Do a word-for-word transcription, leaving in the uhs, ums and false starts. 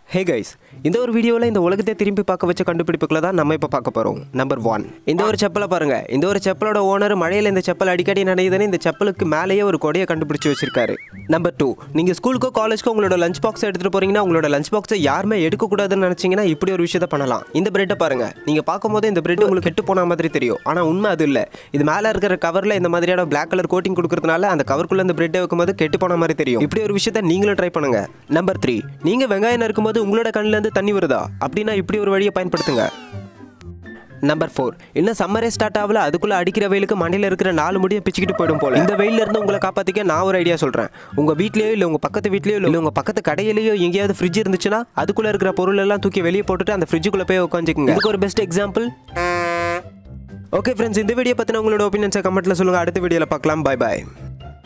Hey guys, இந்த ஒரு வீடியோவில் இந்த உலகத்தை திரும்பி பார்க்க வச்ச கண்டுபிடிப்புகளை தான் நம்ம இப்போ பார்க்க போகிறோம். நம்பர் ஒன், இந்த ஒரு செப்பலை பாருங்கள். இந்த ஒரு செப்பலோட ஓனர் மழையில் இந்த செப்பல் அடிக்கடி நனையுதுன்னு இந்த செப்பலுக்கு மேலேயே ஒரு கொடையை கண்டுபிடிச்சி வச்சிருக்காரு. நம்பர் டூ, நீங்கள் ஸ்கூலுக்கோ காலேஜ்க்கோ உங்களோட லஞ்ச் பாக்ஸை எடுத்துகிட்டு போகிறீங்கன்னா உங்களோட லஞ்ச் பாக்ஸை யாருமே எடுக்கக்கூடாதுன்னு நினச்சிங்கன்னா இப்படி ஒரு விஷயத்தை பண்ணலாம். இந்த பிரெட்டை பாருங்கள். நீங்கள் பார்க்கும்போது இந்த பிரெட் உங்களுக்கு கெட்டு போன மாதிரி தெரியும், ஆனால் உண்மை அது இல்லை. இது மேலே இருக்கிற கவரில் இந்த மாதிரியான பிளாக் கலர் கோட்டிங் கொடுக்கறதுனால அந்த கவருக்குள்ளே இந்த பிரெட்டை வைக்கும்போது கெட்டு போன மாதிரி தெரியும். இப்படி ஒரு விஷயத்தை நீங்களும் ட்ரை பண்ணுங்க. நம்பர் த்ரீ, நீங்கள் வெங்காயம் இருக்கும்போது உங்களோட கண்ணிலேருந்து தண்ணி வருதா அப்படின்னா இப்படி ஒரு வழியை பயன்படுத்துங்க. நம்பர் ஃபோர், இன்னும் சம்மரே ஸ்டார்ட் ஆகல, அதுக்குள்ள அடிக்கிற வெயிலுக்கு மண்ணில் இருக்கிற நாலு முடியை பிச்சுக்கிட்டு போயிடும் போல. இந்த வெயில இருந்து உங்களை காப்பாற்றிக்க நான் ஒரு ஐடியா சொல்கிறேன். உங்கள் வீட்லேயோ இல்லை உங்கள் பக்கத்து வீட்லேயோ இல்லை உங்கள் பக்கத்து கடையிலேயோ எங்கேயாவது ஃப்ரிட்ஜ் இருந்துச்சுன்னா அதுக்குள்ளே இருக்கிற பொருள் எல்லாம் தூக்கி வெளியே போட்டுட்டு அந்த ஃப்ரிட்ஜுக்குள்ளே போய் உட்காந்துக்குங்க. இதுக்கு ஒரு பெஸ்ட் எக்ஸாம்பிள். ஓகே ஃப்ரெண்ட்ஸ், இந்த வீடியோ பற்றின உங்களோட ஒப்பீனியன்ஸை கமெண்ட்டில் சொல்லுங்கள். அடுத்த வீடியோவில் பார்க்கலாம். பாய் பாய்.